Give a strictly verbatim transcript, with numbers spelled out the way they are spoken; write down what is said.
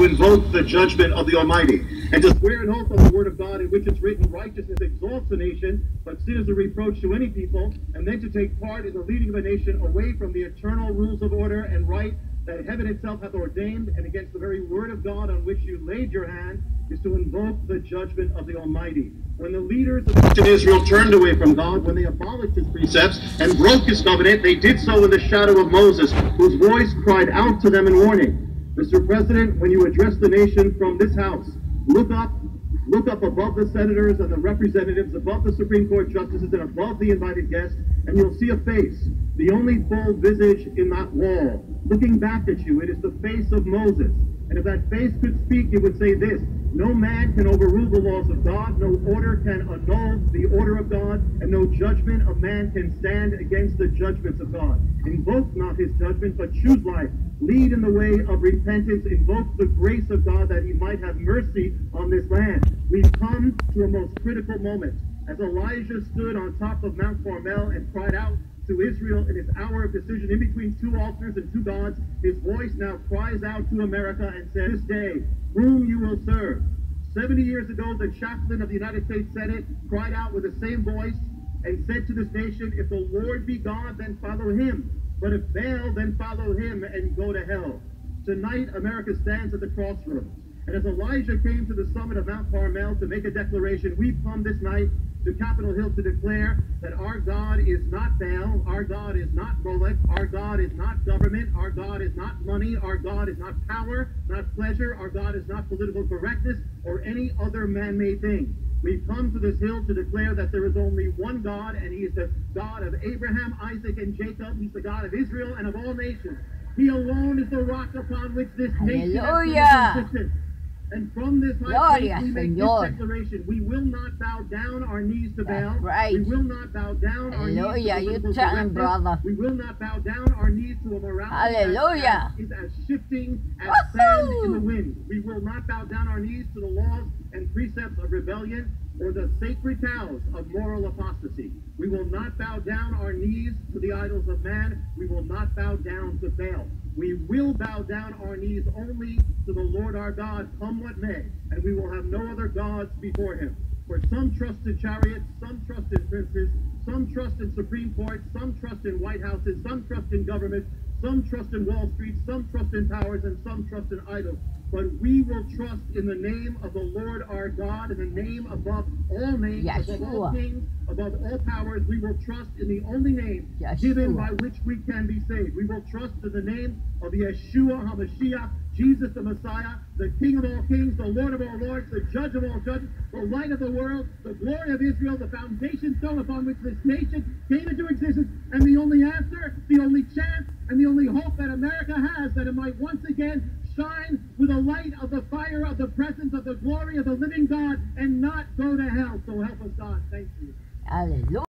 invoke the judgment of the Almighty, and to swear an oath on the word of God in which it's written, righteousness exalts a nation, but sin is a reproach to any people, and then to take part in the leading of a nation away from the eternal rules of order and right that heaven itself hath ordained, and against the very word of God on which you laid your hand, is to invoke the judgment of the Almighty. When the leaders of Israel turned away from God, when they abolished his precepts and broke his covenant, they did so in the shadow of Moses, whose voice cried out to them in warning. Mister President, when you address the nation from this house, look up, look up above the senators and the representatives, above the Supreme Court justices, and above the invited guests, and you'll see a face, the only full visage in that wall. Looking back at you, it is the face of Moses. And if that face could speak, it would say this: no man can overrule the laws of God, no order can annul the order of God, and no judgment of man can stand against the judgments of God. Invoke not his judgment, but choose life. Lead in the way of repentance. Invoke the grace of God that he might have mercy on this land. We've come to a most critical moment. As Elijah stood on top of Mount Carmel and cried out to Israel in his hour of decision in between two altars and two gods, his voice now cries out to America and says, this day, whom you will serve. seventy years ago, the chaplain of the United States Senate cried out with the same voice and said to this nation, if the Lord be God, then follow him. But if Baal, then follow him and go to hell. Tonight, America stands at the crossroads. And as Elijah came to the summit of Mount Carmel to make a declaration, we've come this night to Capitol Hill to declare that our God is not Baal, our God is not Molech, our God is not government, our God is not money, our God is not power, not pleasure, our God is not political correctness or any other man-made thing. We've come to this hill to declare that there is only one God, and he is the God of Abraham, Isaac, and Jacob. He's the God of Israel and of all nations. He alone is the rock upon which this nation has existence. And from this high place we make Señor. this declaration: we will not bow down our knees to Baal. That's right. We will not bow down our knees to Hallelujah. You political tell him, correctness. brother. We will not bow down our knees to a morality Hallelujah. that is as shifting as Woohoo. sand in the wind. We will not bow down our knees to the laws and precepts of rebellion or the sacred cows of moral apostasy. We will not bow down our knees to the idols of man. We will not bow down to Baal. We will bow down our knees only to the Lord our God, come what may, and we will have no other gods before him. For some trust in chariots, some trust in princes, some trust in Supreme Court, some trust in White Houses, some trust in government, some trust in Wall Street, some trust in powers, and some trust in idols. But we will trust in the name of the Lord our God, in the name above all names, Yeshua. above all kings, above all powers. We will trust in the only name Yeshua. given by which we can be saved. We will trust in the name of Yeshua HaMashiach, Jesus the Messiah, the King of all kings, the Lord of all lords, the Judge of all judges, the light of the world, the glory of Israel, the foundation stone upon which this nation came into existence, and the only answer, the only chance, and the only hope that America has, that it might once again shine with the light of the fire of the presence of the glory of the living God and not go to hell. So help us God. Thank you. Hallelujah.